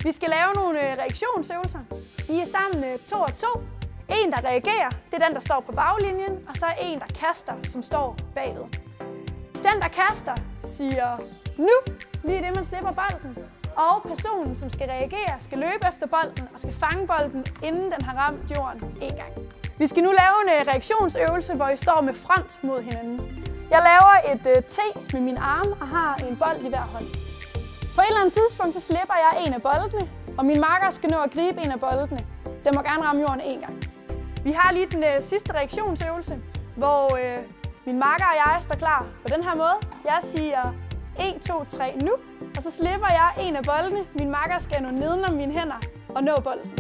Vi skal lave nogle reaktionsøvelser. I er sammen 2 og 2. En, der reagerer, det er den, der står på baglinjen, og så er en, der kaster, som står bagved. Den, der kaster, siger nu, lige det, man slipper bolden. Og personen, som skal reagere, skal løbe efter bolden og skal fange bolden, inden den har ramt jorden en gang. Vi skal nu lave en reaktionsøvelse, hvor I står med front mod hinanden. Jeg laver et T med mine arme og har en bold i hver hånd. På et eller andet tidspunkt så slipper jeg en af boldene, og min makker skal nå at gribe en af boldene. Den må gerne ramme jorden en gang. Vi har lige den sidste reaktionsøvelse, hvor min makker og jeg står klar på den her måde. Jeg siger 1, 2, 3 nu, og så slipper jeg en af boldene. Min makker skal nå nedenom mine hænder og nå bolden.